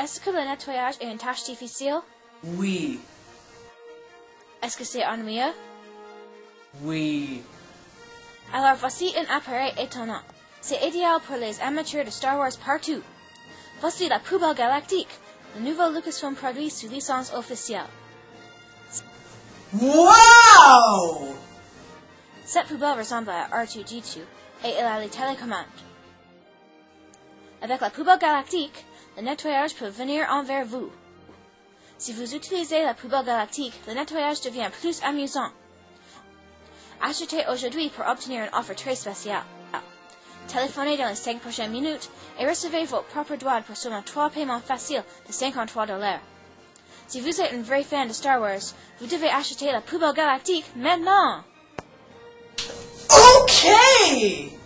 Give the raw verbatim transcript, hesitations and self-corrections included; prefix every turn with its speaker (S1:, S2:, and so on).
S1: Est-ce que le nettoyage est une tâche difficile?
S2: Oui.
S1: Est-ce que c'est ennuyeux?
S2: Oui.
S1: Alors voici un appareil étonnant. C'est idéal pour les amateurs de Star Wars partout. Voici la Poubelle Galactique, le nouveau Lucasfilm produit sous licence officielle.
S2: Wow!
S1: Cette poubelle ressemble à R deux D deux et elle a les télécommandes. Avec la Poubelle Galactique, le nettoyage peut venir envers vous. Si vous utilisez la Poubelle Galactique, le nettoyage devient plus amusant. Achetez aujourd'hui pour obtenir une offre très spéciale. Téléphonez dans les cinq prochaines minutes et recevez votre propre douane pour seulement trois paiements faciles de cinquante-trois dollars. Si vous êtes un vrai fan de Star Wars, vous devez acheter la Poubelle Galactique maintenant!
S2: Okay!